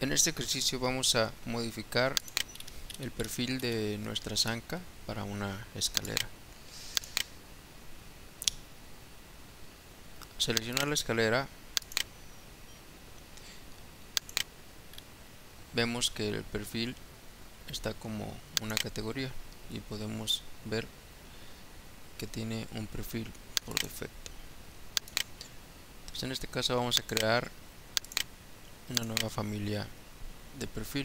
En este ejercicio vamos a modificar el perfil de nuestra zanca para una escalera. Seleccionar la escalera, vemos que el perfil está como una categoría y podemos ver que tiene un perfil por defecto. Entonces, en este caso vamos a crear una nueva familia de perfil.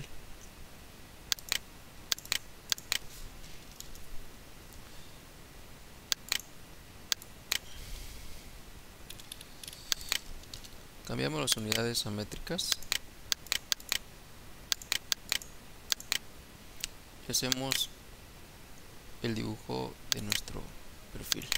Cambiamos las unidades a métricas y hacemos el dibujo de nuestro perfil.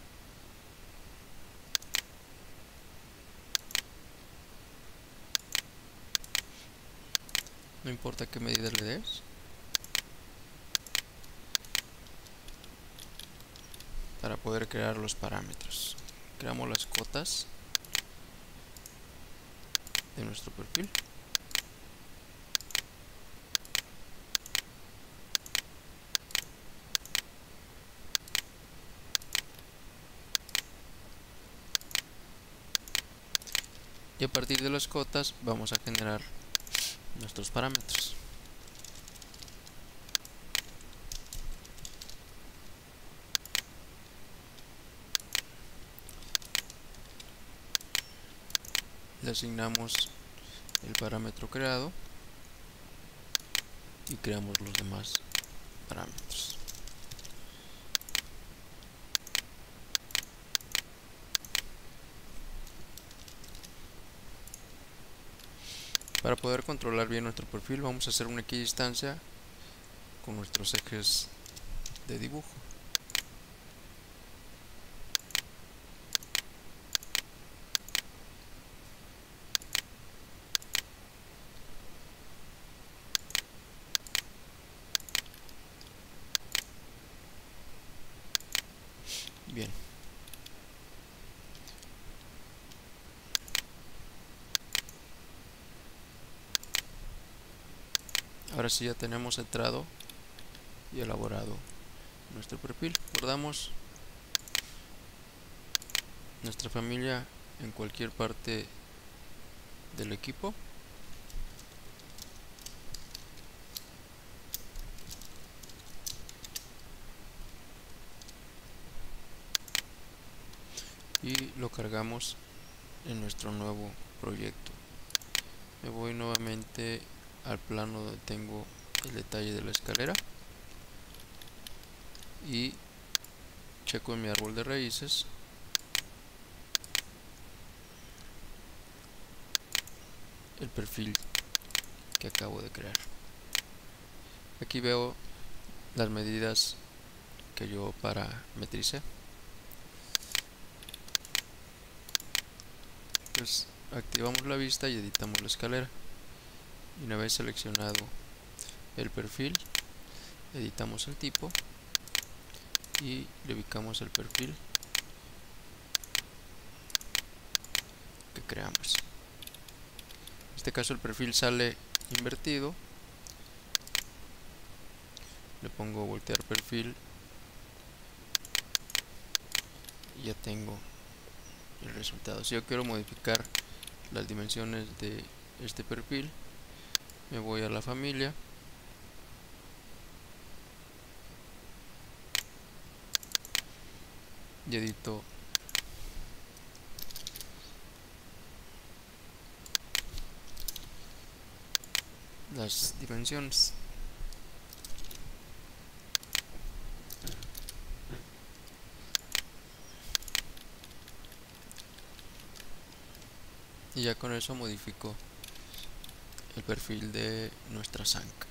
No importa qué medida le des, para poder crear los parámetros. Creamos las cotas de nuestro perfil. Y a partir de las cotas vamos a generar nuestros parámetros. Le asignamos el parámetro creado y creamos los demás parámetros. Para poder controlar bien nuestro perfil vamos a hacer una equidistancia con nuestros ejes de dibujo. Bien. Ahora sí ya tenemos centrado y elaborado nuestro perfil. Guardamos nuestra familia en cualquier parte del equipo. Y lo cargamos en nuestro nuevo proyecto. Me voy nuevamente al plano donde tengo el detalle de la escalera y checo en mi árbol de raíces el perfil que acabo de crear. Aquí veo las medidas que yo parametricé. Pues activamos la vista y editamos la escalera. Y una vez seleccionado el perfil, editamos el tipo y le ubicamos el perfil que creamos. En este caso el perfil sale invertido. Le pongo voltear perfil y ya tengo el resultado. Si yo quiero modificar las dimensiones de este perfil, me voy a la familia y edito las dimensiones. Y ya con eso modifico el perfil de nuestra zanca.